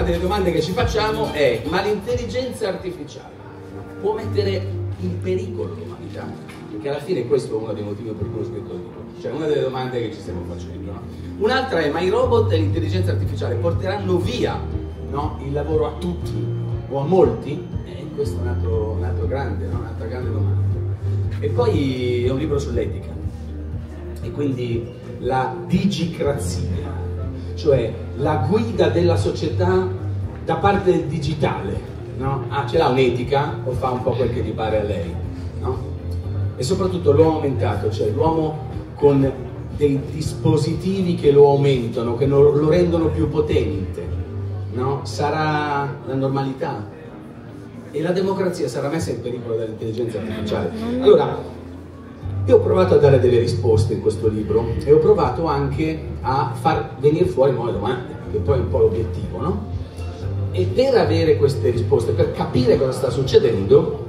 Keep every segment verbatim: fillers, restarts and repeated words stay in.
delle domande che ci facciamo è: ma l'intelligenza artificiale può mettere in pericolo l'umanità? Perché alla fine questo è uno dei motivi per cui ho scritto il libro, cioè una delle domande che ci stiamo facendo, no? Un'altra è: ma i robot e l'intelligenza artificiale porteranno via, no, il lavoro a tutti o a molti? E questo è un altro, un altro grande, no? Un'altra grande domanda. E poi è un libro sull'etica, e quindi la digicrazia, cioè la guida della società da parte del digitale, no? Ah, ce l'ha un'etica o fa un po' quel che gli pare a lei, no? E soprattutto l'uomo aumentato, cioè l'uomo con dei dispositivi che lo aumentano, che lo, lo rendono più potente, no? Sarà la normalità? E la democrazia sarà messa in pericolo dall'intelligenza artificiale? Allora, io ho provato a dare delle risposte in questo libro e ho provato anche a far venire fuori nuove domande, che poi è un po' l'obiettivo, no? E per avere queste risposte, per capire cosa sta succedendo,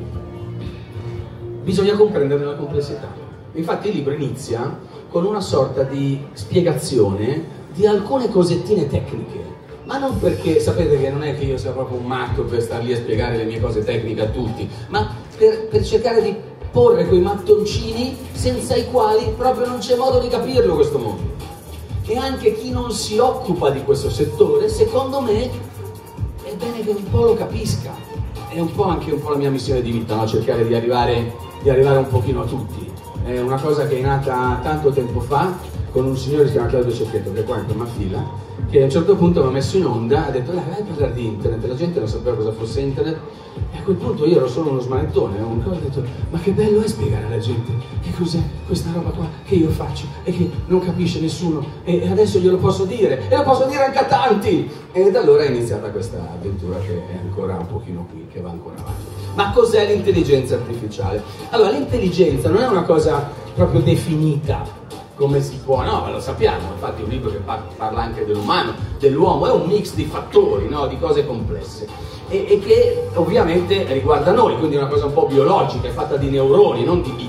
bisogna comprendere la complessità. Infatti il libro inizia con una sorta di spiegazione di alcune cosettine tecniche. Ma non perché, sapete che non è che io sia proprio un matto per star lì a spiegare le mie cose tecniche a tutti, ma per, per cercare di porre quei mattoncini senza i quali proprio non c'è modo di capirlo questo mondo. E anche chi non si occupa di questo settore, secondo me, è bene che un po' lo capisca. È un po' anche un po' la mia missione di vita, no? Cercare di arrivare, di arrivare un pochino a tutti. È una cosa che è nata tanto tempo fa con un signore che si chiama Claudio Cecchetto, che è qua in prima fila, che a un certo punto mi ha messo in onda, ha detto: dai, vai a parlare di internet. La gente non sapeva cosa fosse internet, e a quel punto io ero solo uno smanettone, un cosa, ho detto: ma che bello è spiegare alla gente che cos'è questa roba qua che io faccio e che non capisce nessuno, e adesso glielo posso dire, e lo posso dire anche a tanti. E da allora è iniziata questa avventura che è ancora un pochino qui, che va ancora avanti. Ma cos'è l'intelligenza artificiale? Allora, l'intelligenza non è una cosa proprio definita, come si può, no, ma lo sappiamo, infatti è un libro che parla anche dell'umano, dell'uomo, è un mix di fattori, no, di cose complesse, e, e che ovviamente riguarda noi, quindi è una cosa un po' biologica, è fatta di neuroni, non di bit.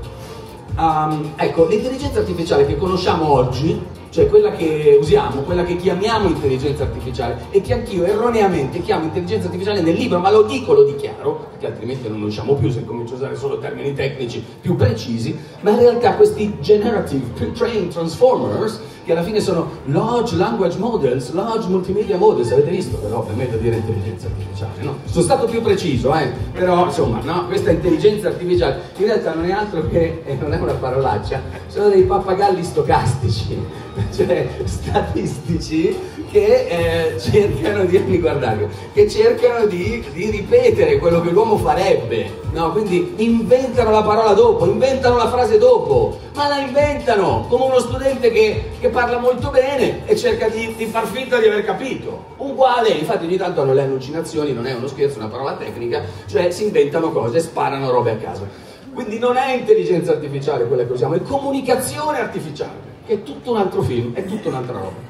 Um, ecco, l'intelligenza artificiale che conosciamo oggi, cioè quella che usiamo, quella che chiamiamo intelligenza artificiale, e che anch'io erroneamente chiamo intelligenza artificiale nel libro, ma lo dico, lo dichiaro, perché altrimenti non lo usciamo più se comincio a usare solo termini tecnici più precisi, ma in realtà questi generative pre-trained transformers, che alla fine sono large language models, large multimedia models, avete visto? Però è meglio dire intelligenza artificiale, no? Sono stato più preciso, eh? Però insomma, no? Questa intelligenza artificiale in realtà non è altro che, eh, non è una parolaccia, sono dei pappagalli stocastici, cioè statistici, che eh, cercano di, guardate, che cercano di, di ripetere quello che l'uomo farebbe, no? Quindi inventano la parola dopo, inventano la frase dopo, ma la inventano come uno studente che, che parla molto bene e cerca di, di far finta di aver capito. Uguale, infatti ogni tanto hanno le allucinazioni, non è uno scherzo, è una parola tecnica, cioè si inventano cose, sparano robe a caso. Quindi non è intelligenza artificiale quella che usiamo, è comunicazione artificiale, che è tutto un altro film, è tutta un'altra roba.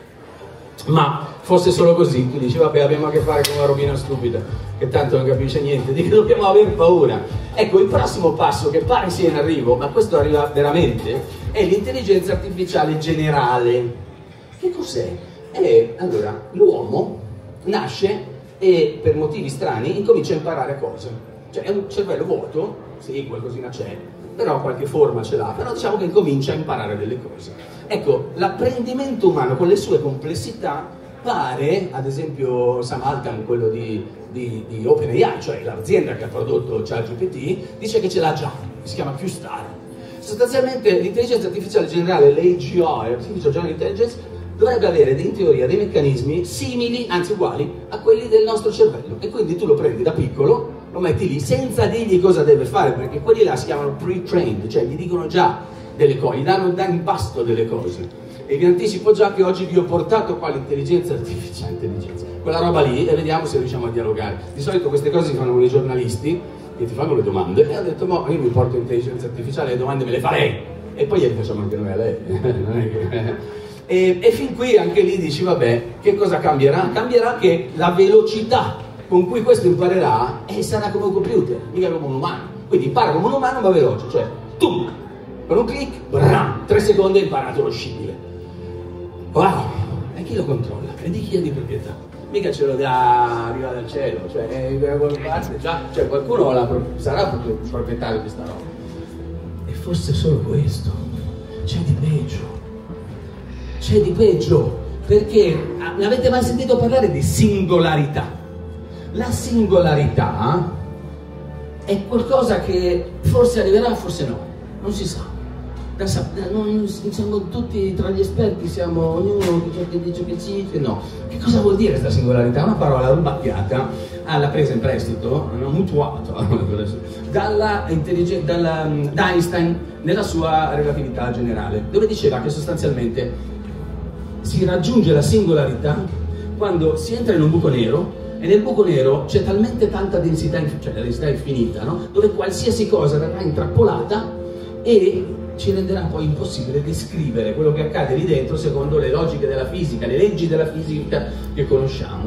Ma fosse solo così, tu dici vabbè, abbiamo a che fare con una robina stupida che tanto non capisce niente, di che dobbiamo aver paura. Ecco, il prossimo passo, che pare sia in arrivo, ma questo arriva veramente, è l'intelligenza artificiale generale. Che cos'è? È, allora, l'uomo nasce e per motivi strani incomincia a imparare cose, cioè è un cervello vuoto, sì, qualcosina c'è, però qualche forma ce l'ha, però diciamo che incomincia a imparare delle cose. Ecco, l'apprendimento umano con le sue complessità pare, ad esempio Sam Altman, quello di, di, di OpenAI, cioè l'azienda che ha prodotto ChatGPT, dice che ce l'ha già, si chiama Q-Star. Sostanzialmente l'intelligenza artificiale generale, l'A G I, Artificial General Intelligence, dovrebbe avere in teoria dei meccanismi simili, anzi uguali, a quelli del nostro cervello. E quindi tu lo prendi da piccolo, lo metti lì senza dirgli cosa deve fare, perché quelli là si chiamano pre-trained, cioè gli dicono già delle cose, gli danno da impasto delle cose. E vi anticipo già che oggi vi ho portato qua l'intelligenza artificiale, intelligenza, quella roba lì, e vediamo se riusciamo a dialogare. Di solito queste cose si fanno con i giornalisti che ti fanno le domande, e ho detto, ma io mi porto l'intelligenza artificiale, le domande me le farei, e poi gliele facciamo anche noi a lei. Non è che... E, e fin qui anche lì dici, vabbè, che cosa cambierà? Cambierà che la velocità con cui questo imparerà eh, sarà come un computer, mica come un umano. Quindi impara come un umano ma veloce, cioè tu, con un clic, bram, tre secondi hai imparato lo scibile. Wow! E chi lo controlla? E di chi è di proprietà? mica ce lo dà, arriva dal cielo, cioè, eh, parte, già, cioè qualcuno la, sarà proprio il proprietario di questa roba. E fosse solo questo, c'è di peggio, c'è di peggio, perché avete mai sentito parlare di singolarità? La singolarità è qualcosa che forse arriverà, forse no, non si sa. Da, da, non, siamo tutti tra gli esperti, siamo ognuno che dice che sì, che no. Che cosa vuol dire questa singolarità? È una parola rubacchiata, alla presa in prestito, no, mutuato dalla, dalla, da Einstein nella sua relatività generale, dove diceva che sostanzialmente si raggiunge la singolarità quando si entra in un buco nero e nel buco nero c'è talmente tanta densità, cioè la densità infinita, no? Dove qualsiasi cosa verrà intrappolata e ci renderà poi impossibile descrivere quello che accade lì dentro secondo le logiche della fisica, le leggi della fisica che conosciamo,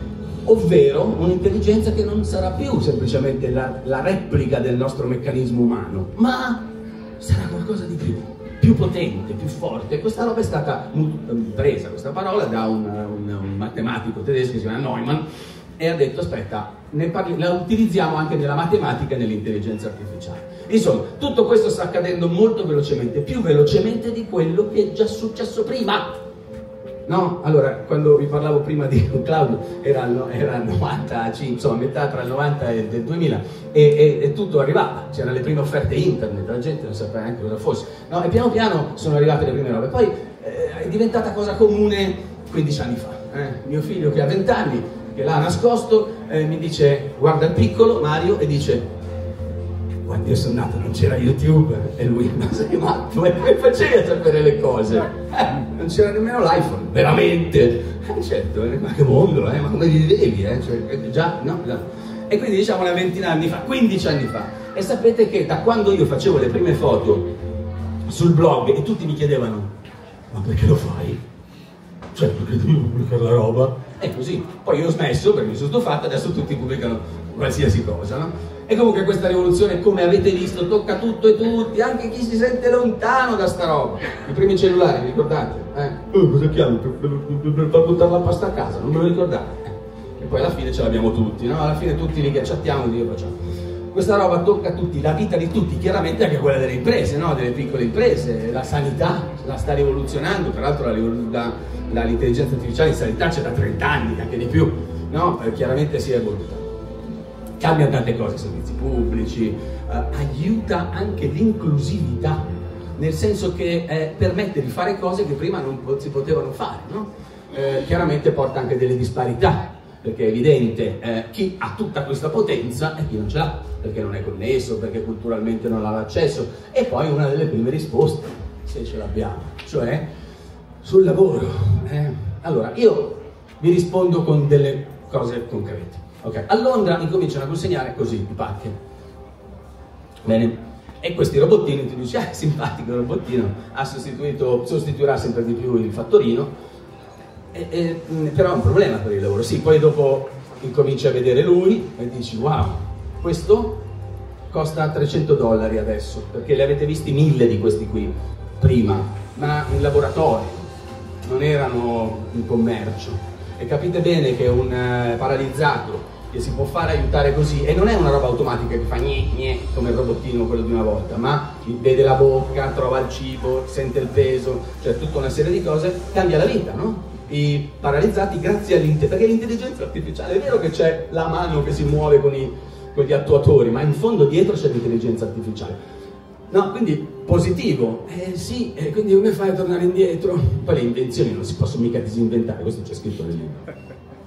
ovvero un'intelligenza che non sarà più semplicemente la, la replica del nostro meccanismo umano, ma sarà qualcosa di più, più potente, più forte. Questa roba è stata presa, questa parola, da un, un, un matematico tedesco che si chiama Neumann, e ha detto aspetta, ne parli, la utilizziamo anche nella matematica e nell'intelligenza artificiale. Insomma, tutto questo sta accadendo molto velocemente, più velocemente di quello che è già successo prima. No? Allora, quando vi parlavo prima di cloud, era il novantacinque, insomma, metà tra il novanta e il duemila, e, e, e tutto arrivava, c'erano le prime offerte internet, la gente non sapeva neanche cosa fosse, no? E piano piano sono arrivate le prime robe, poi eh, è diventata cosa comune quindici anni fa. Eh? Mio figlio che ha venti anni, che l'ha nascosto, eh, mi dice, guarda il piccolo Mario, e dice: quando io sono nato non c'era YouTube, e lui, ma sei matto, come facevi a sapere le cose? Eh, non c'era nemmeno l'iPhone, veramente? Eh, certo, eh, ma che mondo, eh? Ma come vivevi? Eh? Cioè, già, no, no. E quindi diciamo una ventina anni fa, quindici anni fa. E sapete che da quando io facevo le prime foto sul blog e tutti mi chiedevano: ma perché lo fai? Cioè, perché devi pubblicare la roba? È così. Poi io ho smesso perché mi sono stufato, adesso tutti pubblicano qualsiasi cosa, no? E comunque questa rivoluzione, come avete visto, tocca tutto e tutti, anche chi si sente lontano da sta roba. I primi cellulari, vi ricordate? Eh? Oh, cosa chiami? Per, per, per, per far buttare la pasta a casa, non me lo ricordate? Eh. E poi alla fine ce l'abbiamo tutti, no? Alla fine tutti lì che chattiamo, Dio facciamo. Questa roba tocca a tutti, la vita di tutti, chiaramente anche quella delle imprese, no? Delle piccole imprese, la sanità la sta rivoluzionando, tra l'altro l'intelligenza artificiale in sanità c'è da trenta anni, anche di più, no? Eh, chiaramente si è evoluta. Cambia tante cose, servizi pubblici, eh, aiuta anche l'inclusività, nel senso che eh, permette di fare cose che prima non si potevano fare, no? Eh, chiaramente porta anche delle disparità, perché è evidente eh, chi ha tutta questa potenza e chi non ce l'ha, perché non è connesso, perché culturalmente non ha l'accesso. E poi una delle prime risposte, se ce l'abbiamo, cioè sul lavoro. Eh. Allora, io vi rispondo con delle cose concrete. Okay. A Londra incominciano a consegnare così i pacchi. Bene. E questi robottini, tu dici, ah, è simpatico il robottino, ha sostituito, sostituirà sempre di più il fattorino, e, e, però è un problema per il lavoro. Sì, poi dopo incominci a vedere lui e dici, wow, questo costa trecento dollari adesso, perché li avete visti mille di questi qui prima, ma in laboratorio, non erano in commercio. E capite bene che un uh, paralizzato che si può fare aiutare così, e non è una roba automatica che fa gne gne come il robottino quello di una volta, ma vede la bocca, trova il cibo, sente il peso, cioè tutta una serie di cose, cambia la vita, no? I paralizzati grazie all'intelligenza, perché l'intelligenza artificiale, è vero che c'è la mano che si muove con, i, con gli attuatori, ma in fondo dietro c'è l'intelligenza artificiale. No, quindi positivo, eh sì, e quindi come fai a tornare indietro? Poi le invenzioni non si possono mica disinventare, questo c'è scritto nel libro.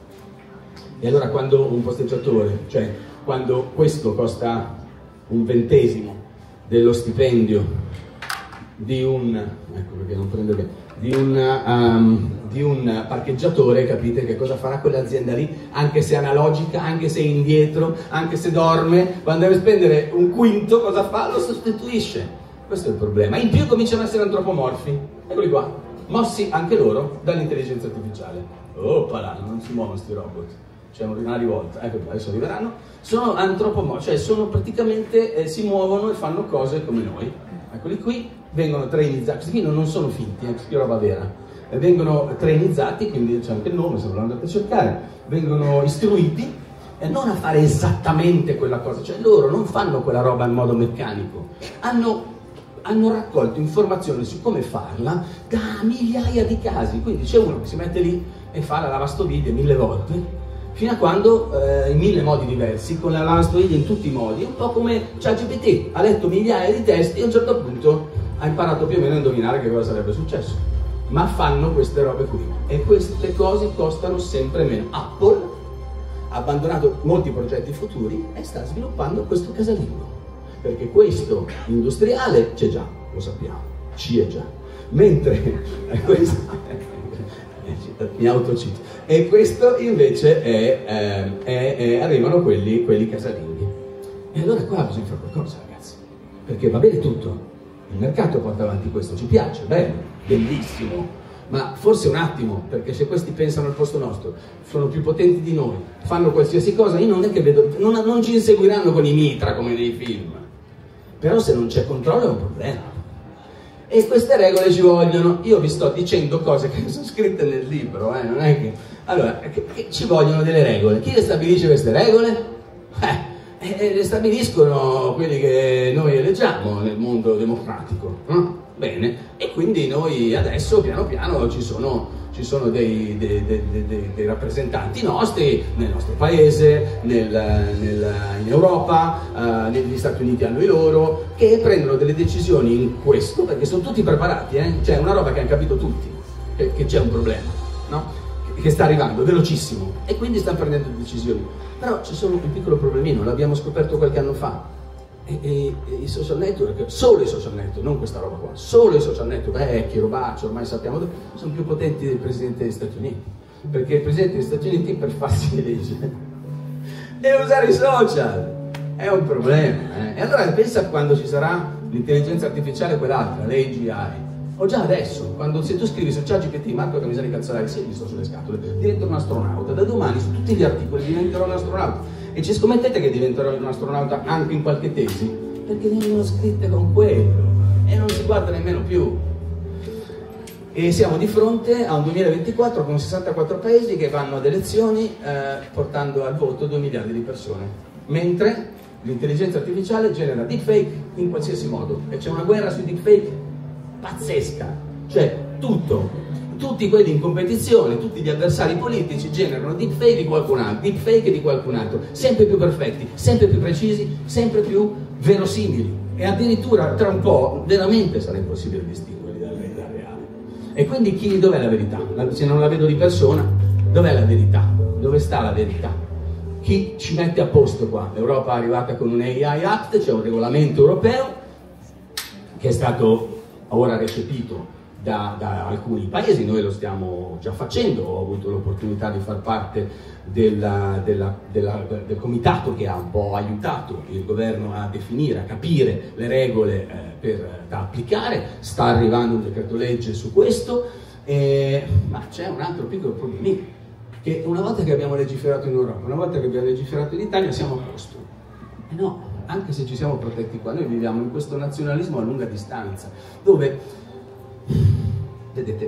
E allora quando un posteggiatore, cioè quando questo costa un ventesimo dello stipendio di un, ecco perché non prendo bene, di un, um, di un parcheggiatore, capite che cosa farà quell'azienda lì, anche se è analogica, anche se è indietro, anche se dorme, quando deve spendere un quinto, cosa fa? Lo sostituisce. Questo è il problema. In più cominciano a essere antropomorfi, eccoli qua, mossi anche loro dall'intelligenza artificiale. Oh, palà, non si muovono sti robot. C'è una rivolta, ecco, adesso arriveranno, sono antropomorfi, cioè sono praticamente, eh, si muovono e fanno cose come noi. Eccoli qui, vengono trainizzati, questi qui non sono finti, è eh, roba vera, vengono trainizzati, quindi c'è anche il nome se ve lo andate a cercare, vengono istruiti eh, non a fare esattamente quella cosa, cioè loro non fanno quella roba in modo meccanico, hanno, hanno raccolto informazioni su come farla da migliaia di casi, quindi c'è uno che si mette lì e fa la lavastoviglie mille volte, fino a quando eh, in mille modi diversi, con la lavastoviglie in tutti i modi, un po' come ChatGPT, ha letto migliaia di testi e a un certo punto ha imparato più o meno a indovinare che cosa sarebbe successo. Ma fanno queste robe qui e queste cose costano sempre meno. Apple ha abbandonato molti progetti futuri e sta sviluppando questo casalingo, perché questo industriale c'è già, lo sappiamo, ci è già, mentre questo, mi autocito, e questo invece è, eh, è, è arrivano quelli, quelli casalinghi. E allora qua bisogna fare qualcosa, ragazzi, perché va bene tutto, il mercato porta avanti questo, ci piace, bello, bellissimo, ma forse un attimo, perché se questi pensano al posto nostro, sono più potenti di noi, fanno qualsiasi cosa, io non è che vedo, non, non ci inseguiranno con i mitra come nei film, però se non c'è controllo è un problema. E queste regole ci vogliono. Io vi sto dicendo cose che sono scritte nel libro, eh, non è che... Allora, che, che ci vogliono delle regole. Chi le stabilisce queste regole? Eh, eh, le stabiliscono quelli che noi eleggiamo nel mondo democratico, no? Bene, e quindi noi adesso piano piano ci sono, ci sono dei, dei, dei, dei, dei rappresentanti nostri nel nostro paese, nel, nel, in Europa, uh, negli Stati Uniti hanno i loro, che prendono delle decisioni in questo, perché sono tutti preparati, eh? Cioè è una roba che hanno capito tutti, che, che c'è un problema, no? Che, che sta arrivando velocissimo, e quindi stanno prendendo decisioni. Però c'è solo un piccolo problemino, l'abbiamo scoperto qualche anno fa. E, e, e i social network, solo i social network, non questa roba qua, solo i social network vecchi, robacci, ormai sappiamo, sono più potenti del Presidente degli Stati Uniti, perché il Presidente degli Stati Uniti per farsi legge deve usare i social, è un problema, eh? E allora pensa quando ci sarà l'intelligenza artificiale, quell'altra, l'A G I, o già adesso, quando se tu scrivi su ChatGPT, Marco Camisani Calzolari, sì, mi sto sulle scatole, divento un astronauta, da domani su tutti gli articoli diventerò un astronauta. E ci scommettete che diventerò un astronauta anche in qualche tesi? Perché vengono scritte con quello e non si guarda nemmeno più. E siamo di fronte a un duemilaventiquattro con sessantaquattro paesi che vanno ad elezioni eh, portando al voto due miliardi di persone, mentre l'intelligenza artificiale genera deepfake in qualsiasi modo, e c'è una guerra sui deepfake pazzesca, cioè tutto. Tutti quelli in competizione, tutti gli avversari politici generano deepfake di qualcun altro, deepfake di qualcun altro, sempre più perfetti, sempre più precisi, sempre più verosimili, e addirittura tra un po' veramente sarà impossibile distinguerli dalla verità reale. E quindi chi, dov'è la verità? Se non la vedo di persona, dov'è la verità? Dove sta la verità? Chi ci mette a posto qua? L'Europa è arrivata con un A I Act, c'è un regolamento europeo che è stato ora recepito Da, da alcuni paesi, noi lo stiamo già facendo, ho avuto l'opportunità di far parte della, della, della, del comitato che ha un po' aiutato il governo a definire, a capire le regole eh, per, da applicare, sta arrivando un decreto legge su questo, eh, ma c'è un altro piccolo problemino, che una volta che abbiamo legiferato in Europa, una volta che abbiamo legiferato in Italia siamo a posto. E no, anche se ci siamo protetti qua, noi viviamo in questo nazionalismo a lunga distanza, dove vedete,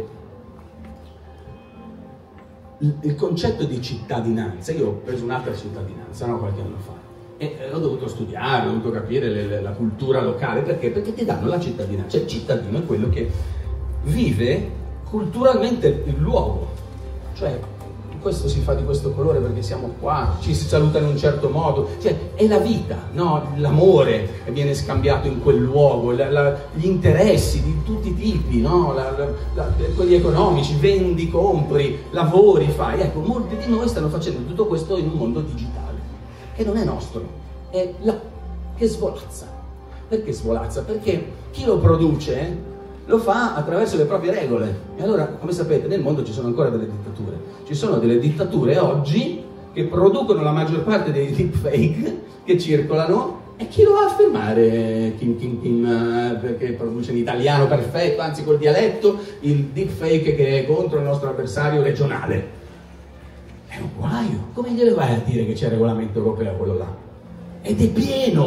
il, il concetto di cittadinanza, io ho preso un'altra cittadinanza, no, qualche anno fa, e eh, ho dovuto studiare, ho dovuto capire le, le, la cultura locale, perché? Perché ti danno la cittadinanza, cioè il cittadino è quello che vive culturalmente il luogo, cioè questo si fa di questo colore perché siamo qua, ci si saluta in un certo modo, cioè è la vita, no? L'amore viene scambiato in quel luogo, la, la, gli interessi di tutti i tipi, no? la, la, la, quelli economici, vendi, compri, lavori, fai, ecco, molti di noi stanno facendo tutto questo in un mondo digitale, che non è nostro, è là, che svolazza. Perché svolazza? Perché chi lo produce lo fa attraverso le proprie regole. E allora, come sapete, nel mondo ci sono ancora delle dittature. Ci sono delle dittature oggi che producono la maggior parte dei deepfake che circolano, e chi lo va a fermare? Kim Kim Kim, perché produce in italiano perfetto, anzi col dialetto, il deepfake che è contro il nostro avversario regionale. È un guaio. Come glielo vai a dire che c'è il regolamento europeo quello là? Ed è pieno!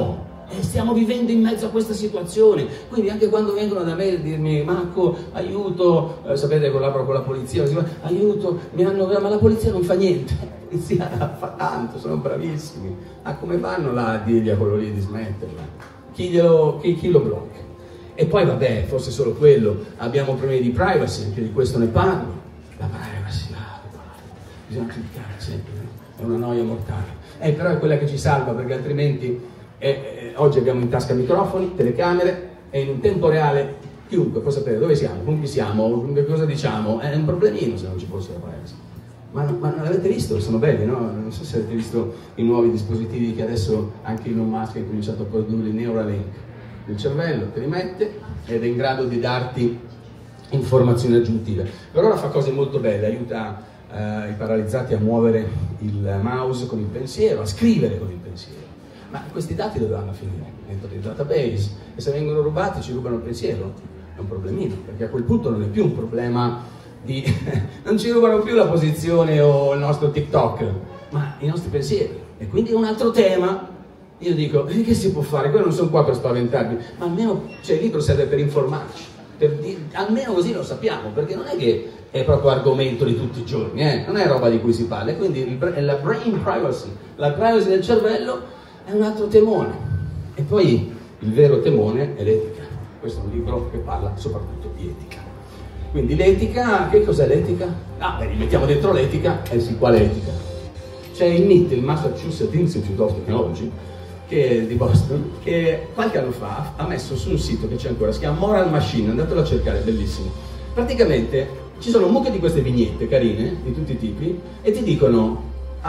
E stiamo vivendo in mezzo a questa situazione, quindi anche quando vengono da me a dirmi Marco, aiuto, eh, sapete collaboro con la polizia, aiuto, mi hanno, ma la polizia non fa niente, la polizia fa tanto, sono bravissimi, ma come fanno là a dirgli a quello lì di smetterla? Chi, glielo, chi, chi lo blocca? E poi vabbè, forse solo quello, abbiamo problemi di privacy, anche di questo ne parlo, la privacy, ah, bisogna cliccare sempre, è una noia mortale, eh, però è quella che ci salva perché altrimenti... E, e, oggi abbiamo in tasca microfoni, telecamere e in un tempo reale chiunque può sapere dove siamo, con chi siamo, cosa diciamo, è un problemino se non ci fosse la privacy. Ma, ma non l'avete visto? Sono belli, no? Non so se avete visto i nuovi dispositivi che adesso anche Elon Musk ha cominciato a produrre, il Neuralink. Il cervello te li mette ed è in grado di darti informazioni aggiuntive. Per ora fa cose molto belle, aiuta eh, i paralizzati a muovere il mouse con il pensiero, a scrivere con il pensiero. Ma questi dati dove vanno a finire? Dentro dei database, e se vengono rubati ci rubano il pensiero? È un problemino, perché a quel punto non è più un problema di... non ci rubano più la posizione o il nostro TikTok, ma i nostri pensieri. E quindi è un altro tema. Io dico, e che si può fare? Quello non sono qua per spaventarmi, ma almeno, cioè, il libro serve per informarci, per di... almeno così lo sappiamo, perché non è che è proprio argomento di tutti i giorni, eh? Non è roba di cui si parla, quindi il... la brain privacy, la privacy del cervello, è un altro temone. E poi il vero temone è l'etica. Questo è un libro che parla soprattutto di etica. Quindi l'etica, che cos'è l'etica? Ah, beh, mettiamo dentro l'etica, e eh sì, quale etica? C'è il M I T, il Massachusetts Institute of Technology, che è di Boston, che qualche anno fa ha messo su un sito che c'è ancora, si chiama Moral Machine, andatelo a cercare, è bellissimo. Praticamente ci sono un mucchio di queste vignette carine, di tutti i tipi, e ti dicono,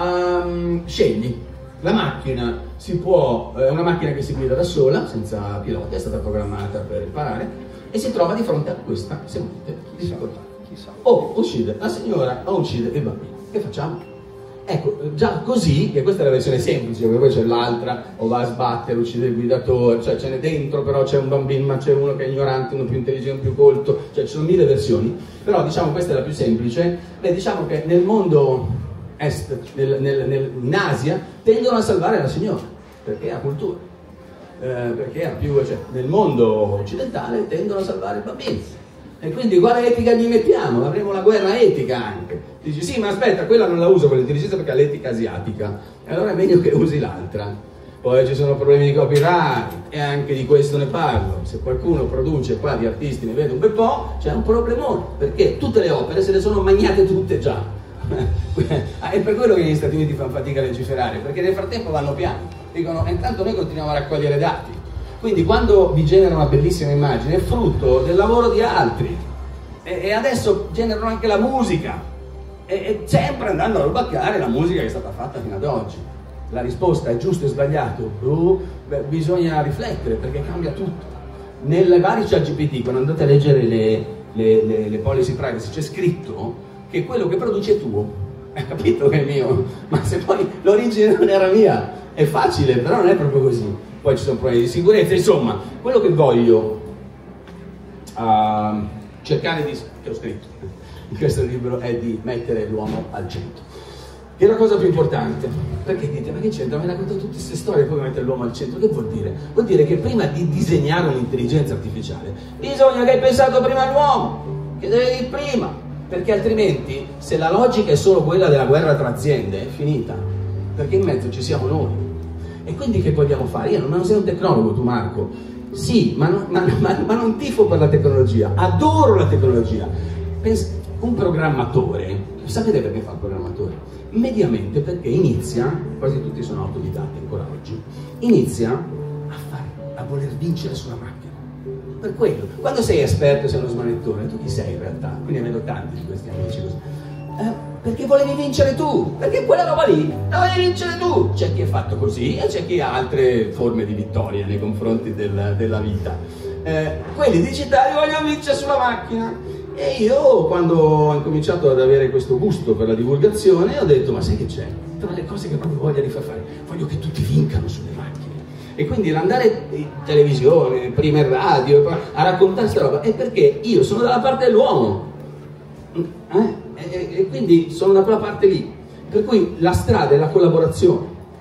um, scegli. La macchina si può, è una macchina che si guida da sola, senza pilota, è stata programmata per imparare, e si trova di fronte a questa seguente difficoltà. O uccide la signora o uccide il bambino. Che facciamo? Ecco, già così, che questa è la versione semplice, perché poi c'è l'altra, o va a sbattere, uccide il guidatore, cioè ce n'è dentro, però c'è un bambino, ma c'è uno che è ignorante, uno più intelligente, più colto, cioè ci sono mille versioni, però diciamo questa è la più semplice. Beh, diciamo che nel mondo... Est, nel, nel, nel, in Asia tendono a salvare la signora perché ha cultura, eh, perché ha più, cioè, nel mondo occidentale tendono a salvare il bambino, e quindi quale etica gli mettiamo? Avremo la guerra etica anche. Dici sì, ma aspetta, quella non la uso con l'intelligenza perché ha l'etica asiatica, e allora è meglio che usi l'altra. Poi ci sono problemi di copyright e anche di questo ne parlo. Se qualcuno produce qua di artisti, ne vede un bel po', c'è un problemone, perché tutte le opere se le sono magnate tutte già. È per quello che gli Stati Uniti fanno fatica a legiferare, perché nel frattempo vanno piano, dicono e intanto noi continuiamo a raccogliere dati, quindi quando vi genera una bellissima immagine è frutto del lavoro di altri, e, e adesso generano anche la musica, e, e sempre andando a rubacchiare la musica che è stata fatta fino ad oggi. La risposta è giusto e sbagliato? Uh, beh, bisogna riflettere, perché cambia tutto. Nelle varie ChatGPT, quando andate a leggere le, le, le, le policy privacy, c'è scritto che quello che produce è tuo, hai capito che è mio, ma se poi l'origine non era mia, è facile, però non è proprio così. Poi ci sono problemi di sicurezza, insomma, quello che voglio uh, cercare di, che ho scritto in questo libro, è di mettere l'uomo al centro. Che è la cosa più importante, perché dite, ma che c'entra? Mi racconto tutte queste storie, come mettere l'uomo al centro, che vuol dire? Vuol dire che prima di disegnare un'intelligenza artificiale, bisogna che hai pensato prima all'uomo, che deve dire prima. Perché altrimenti, se la logica è solo quella della guerra tra aziende, è finita, perché in mezzo ci siamo noi. E quindi che vogliamo fare? Io non sei un tecnologo, tu Marco, sì, ma non, ma, ma, ma non tifo per la tecnologia, adoro la tecnologia. Pens- un programmatore, sapete perché fa il programmatore? Mediamente perché inizia, quasi tutti sono autodidatti ancora oggi, inizia a, fare, a voler vincere sulla macchina. Per quello, quando sei esperto e sei uno smanettone, tu chi sei in realtà? Qui ne vedo tanti di questi amici così. Eh, perché volevi vincere tu, perché quella roba lì la volevi vincere tu. C'è chi è fatto così e c'è chi ha altre forme di vittoria nei confronti del, della vita. Eh, quelli digitali vogliono vincere sulla macchina. E io, quando ho incominciato ad avere questo gusto per la divulgazione, ho detto, ma sai che c'è? Tra le cose che proprio voglio rifar fare, voglio che tutti vincano sulle macchine. E quindi andare in televisione, prima in radio, a raccontare questa roba, è perché io sono dalla parte dell'uomo, eh? e, e quindi sono da quella parte lì. Per cui la strada è la collaborazione.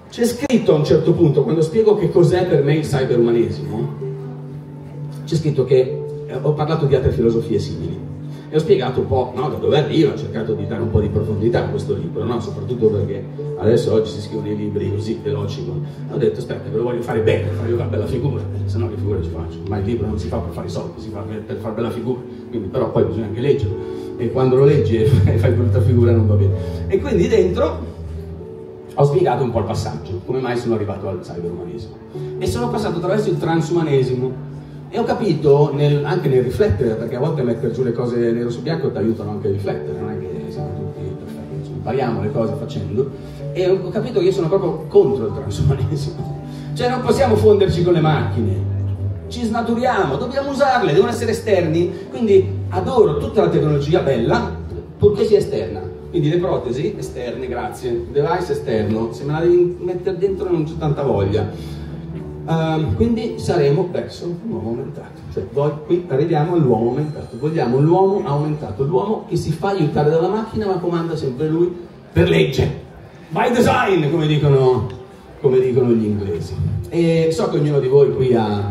c'è scritto a un certo punto, quando spiego che cos'è per me il cyberumanesimo, c'è scritto che eh, ho parlato di altre filosofie simili e ho spiegato un po', no, da dove arriva, ho cercato di dare un po' di profondità a questo libro, no? Soprattutto perché adesso oggi si scrivono i libri così veloci. Ho detto aspetta, ve lo voglio fare bene, per fare una bella figura, se no che figura ci faccio? Ma il libro non si fa per fare i soldi, si fa per, per fare bella figura, quindi però poi bisogna anche leggerlo, e quando lo leggi e fai brutta figura non va bene. E quindi dentro ho spiegato un po' il passaggio, come mai sono arrivato al cyberumanesimo, e sono passato attraverso il transumanesimo. E ho capito, nel, anche nel riflettere, perché a volte mettere giù le cose nero su bianco ti aiutano anche a riflettere, non è che siamo tutti perfetti, insomma, impariamo le cose facendo, e ho capito che io sono proprio contro il transumanesimo. Cioè non possiamo fonderci con le macchine, ci snaturiamo, dobbiamo usarle, devono essere esterni, quindi adoro tutta la tecnologia bella, purché sia esterna. Quindi le protesi esterne, grazie, il device esterno, se me la devi mettere dentro non c'è tanta voglia. Uh, quindi saremo verso l'uomo aumentato, cioè voi qui arriviamo all'uomo aumentato, vogliamo l'uomo aumentato, l'uomo che si fa aiutare dalla macchina ma comanda sempre lui per legge, by design, come dicono, come dicono gli inglesi. E so che ognuno di voi qui ha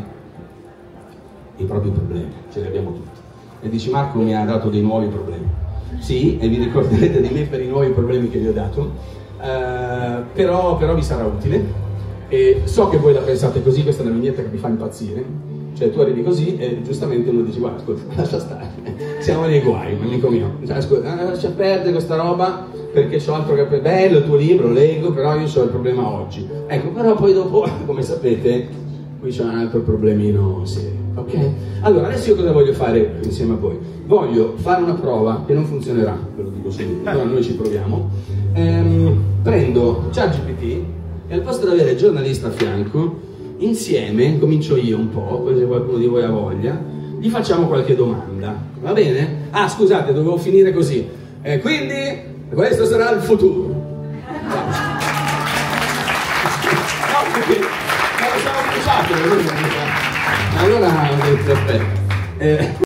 i propri problemi, ce li abbiamo tutti, e dici Marco mi ha dato dei nuovi problemi, sì, e vi ricorderete di me per i nuovi problemi che vi ho dato, uh, però, però vi sarà utile. E so che voi la pensate così, questa è una vignetta che mi fa impazzire, cioè tu arrivi così e giustamente uno dice guarda ascolta, lascia stare, siamo nei guai, amico mio, cioè, ascolta, lascia perdere questa roba perché c'ho altro che... bello il tuo libro, leggo, però io ho il problema oggi, ecco, però poi dopo, come sapete, qui c'è un altro problemino serio, ok? Allora, adesso io cosa voglio fare insieme a voi? Voglio fare una prova che non funzionerà, ve lo dico subito, però noi ci proviamo. Ehm, prendo ChatGPT e al posto di avere il giornalista a fianco, insieme, comincio io un po', poi se qualcuno di voi ha voglia, gli facciamo qualche domanda, va bene? Ah, scusate, dovevo finire così. Eh, quindi, questo sarà il futuro. No, perché non lo siamo bruciato, allora ho detto, aspetta. Eh,